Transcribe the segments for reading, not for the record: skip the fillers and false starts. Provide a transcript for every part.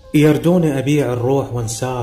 يردوني أبيع الروح وانساك،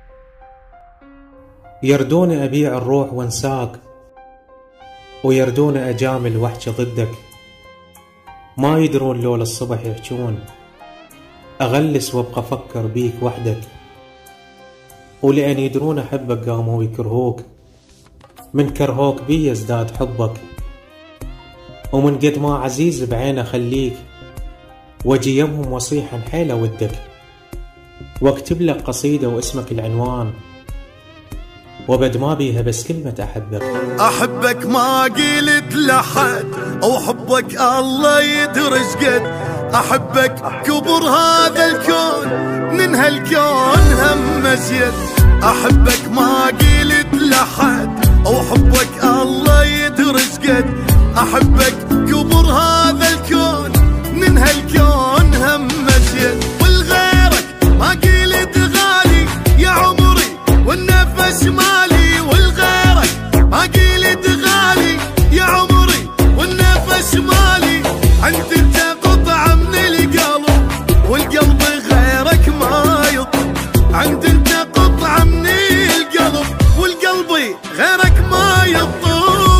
يردوني أبيع الروح وانساك، ويردوني أجامل واحكي ضدك. ما يدرون لولا الصبح يحجون، أغلس وابقى أفكر بيك وحدك. ولأن يدرون أحبك قاموا يكرهوك، من كرهوك بي يزداد حبك. ومن قد ما عزيز بعينه خليك، واجي يمهم وصيحا حيلة ودك. واكتب لك قصيدة واسمك العنوان، وبد ما بيها بس كلمة أحبك. أحبك ما قلت لحد، أو حبك الله يدرج قد. أحبك كبر هذا الكون، من هالكون هم مزيد. أحبك ما قلت لحد، أو حبك الله يدرج قد. أحبك كبر هذا الكون، من هالكون هم مزيد. والغيرك ما قلت غالي يا عمري والنفس مالي. والغيرك ما قلت غالي يا عمري والنفس مالي. عند انت قطعة من القلب، والقلب غيرك ما يطب. عند انت قطعة من القلب، والقلب غيرك ما يطب.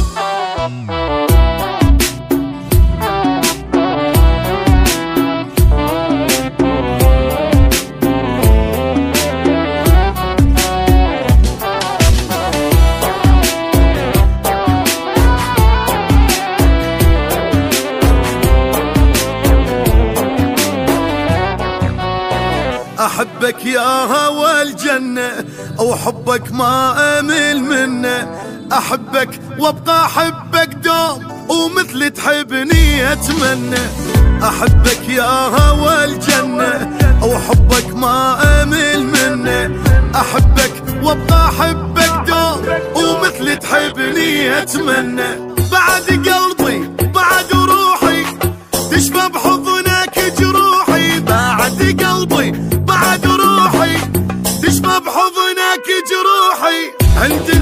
أحبك يا هوى الجنة، أو حبك ما أمل منه. أحبك وابقى أحبك دوم، ومثل تحبني أتمنى. أحبك يا هوى الجنة، أو حبك ما أمل منه. أحبك وابقى أحبك دوم، ومثل تحبني أتمنى. بعد قلبي بعد روحي تشبه بحضنك جروحي. بعد قلبي بعد روحي تشبه بحضنك جروحي. عند